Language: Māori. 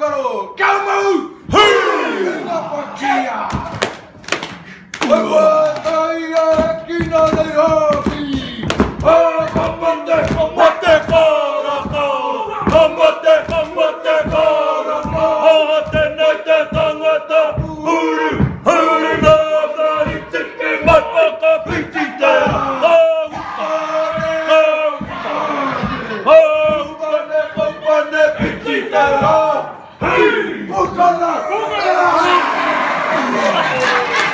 Bárbaro! Calma! ¡Hey! ¡La pochilla! ¡Aguanta y esquina de hockey! ¡Combate, combate, corazón! ¡Combate, combate, corazón! ¡Atenete, tangata! ¡Huri, huri, nada! ¡Y chiqui, mapaka, pichitera! ¡Hey! ¡Búscala!